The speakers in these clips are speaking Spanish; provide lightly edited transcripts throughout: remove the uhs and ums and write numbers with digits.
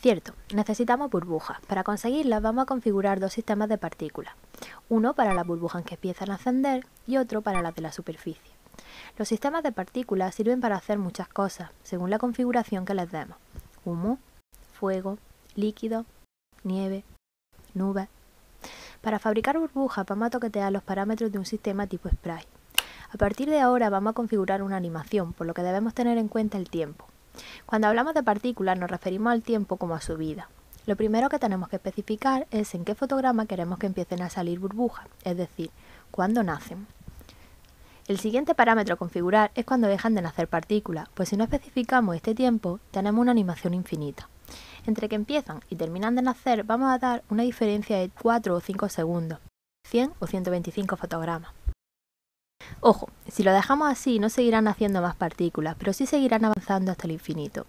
Cierto, necesitamos burbujas. Para conseguirlas vamos a configurar dos sistemas de partículas. Uno para las burbujas que empiezan a ascender y otro para las de la superficie. Los sistemas de partículas sirven para hacer muchas cosas, según la configuración que les demos. Humo, fuego, líquido, nieve, nubes. Para fabricar burbujas vamos a toquetear los parámetros de un sistema tipo spray. A partir de ahora vamos a configurar una animación, por lo que debemos tener en cuenta el tiempo. Cuando hablamos de partículas nos referimos al tiempo como a su vida. Lo primero que tenemos que especificar es en qué fotograma queremos que empiecen a salir burbujas, es decir, cuándo nacen. El siguiente parámetro a configurar es cuando dejan de nacer partículas, pues si no especificamos este tiempo, tenemos una animación infinita. Entre que empiezan y terminan de nacer vamos a dar una diferencia de 4 o 5 segundos, 100 o 125 fotogramas. Ojo, si lo dejamos así no seguirán naciendo más partículas, pero sí seguirán avanzando hasta el infinito.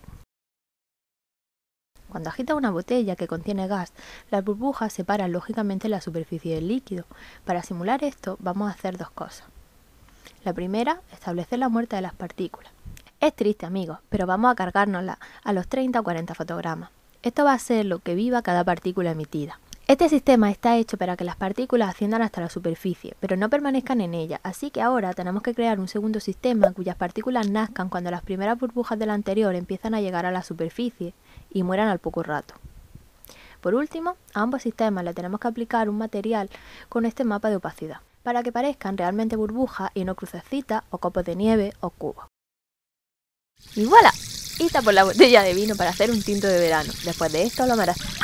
Cuando agitas una botella que contiene gas, las burbujas separan lógicamente la superficie del líquido. Para simular esto vamos a hacer dos cosas. La primera, establecer la muerte de las partículas. Es triste, amigos, pero vamos a cargárnosla a los 30 o 40 fotogramas. Esto va a ser lo que viva cada partícula emitida. Este sistema está hecho para que las partículas asciendan hasta la superficie, pero no permanezcan en ella, así que ahora tenemos que crear un segundo sistema cuyas partículas nazcan cuando las primeras burbujas del anterior empiezan a llegar a la superficie y mueran al poco rato. Por último, a ambos sistemas le tenemos que aplicar un material con este mapa de opacidad, para que parezcan realmente burbujas y no crucecitas o copos de nieve o cubos. ¡Y voilà! Lista por la botella de vino para hacer un tinto de verano. Después de esto lo mereces.